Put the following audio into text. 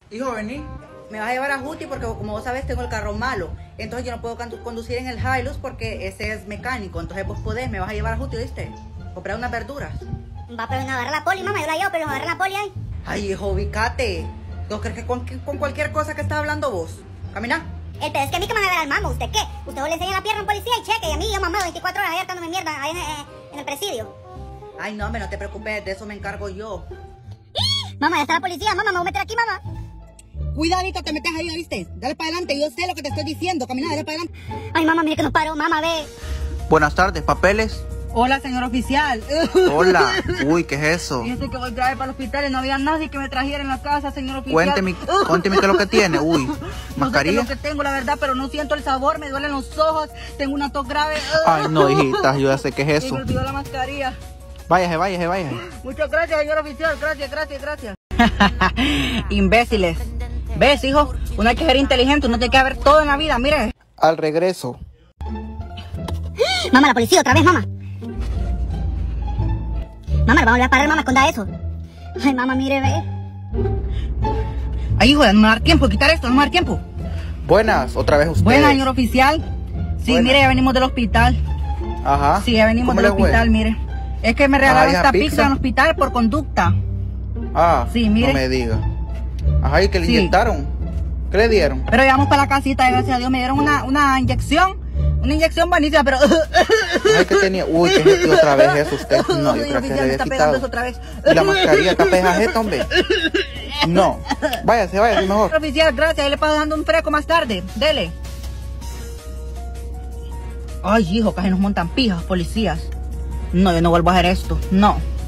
Hijo, vení. Me vas a llevar a Juti porque, como vos sabés, tengo el carro malo. Entonces yo no puedo conducir en el Hilux porque ese es mecánico. Entonces vos podés, me vas a llevar a Juti, ¿viste? Comprar unas verduras. Va, pero no agarra la poli, mamá, yo la llevo, pero no agarra la poli ahí. Ay, hijo, ubicate. ¿No crees que con cualquier cosa que estás hablando vos? Camina. El pedo es que a mí que me van a ver al mamo, ¿usted qué? Usted le enseña la pierna a un policía y cheque, y a mí yo mamá 24 horas ahí hartándome mierda ahí en el presidio. Ay, no, hombre, no te preocupes, de eso me encargo yo. Mamá, ya está la policía, mamá, me voy a meter aquí, mamá. Cuidadito, te metes ahí, ¿viste? Dale para adelante, yo sé lo que te estoy diciendo. Camina, dale para adelante. Ay, mamá, mire que nos paró, mamá, ve. Buenas tardes, ¿papeles? Hola, señor oficial. Hola. Uy, ¿qué es eso? Fíjese que voy grave para el hospital y no había nadie que me trajera en la casa, señor oficial. Cuénteme qué es lo que tiene. Uy, mascarilla. No sé qué es lo que tengo, la verdad, pero no siento el sabor, me duelen los ojos, tengo una tos grave. Ay, no, hijita, yo ya sé qué es Y eso. me olvidó la mascarilla. Váyase. Muchas gracias, señor oficial, gracias. Imbéciles. ¿Ves, hijo? Uno hay que ser inteligente, uno tiene que ver todo en la vida, mire. Al regreso. Mamá, la policía otra vez, mamá. Mamá, le vamos a volver a parar, mamá, esconda eso. Ay, mamá, mire, ve. Ay, hijo, no me va a dar tiempo de quitar esto, no me va a dar tiempo. Buenas, otra vez usted. Buenas, señor oficial. Sí, Buenas. mire, ya venimos del hospital. Ajá. Sí, ya venimos ¿Cómo del le fue? hospital, mire. Es que me regalaron esa esta pizza. pizza en el hospital por conducta. Ah, Sí, mire. no me diga. Ajá, ¿y qué le Sí. inyectaron? ¿Qué le dieron? Pero llegamos para la casita y gracias a Dios me dieron una inyección. Una inyección buenísima, pero... Ay, que tenía. Uy, ¿qué es esto otra vez eso usted? No, yo señor creo que oficial, le me había está pegando eso quitado. otra vez. ¿Y la mascarilla está pegajeta, hombre? No. Váyase mejor. Señor oficial, gracias. Ahí le paso dando un fresco más tarde. Dele. Ay, hijo, casi nos montan pijas, policías. No, yo no vuelvo a hacer esto. No.